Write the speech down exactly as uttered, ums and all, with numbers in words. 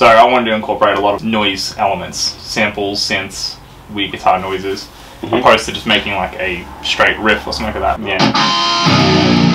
So I wanted to incorporate a lot of noise elements, samples, synths, weird guitar noises, mm-hmm. opposed to just making like a straight riff or something like that. Yeah.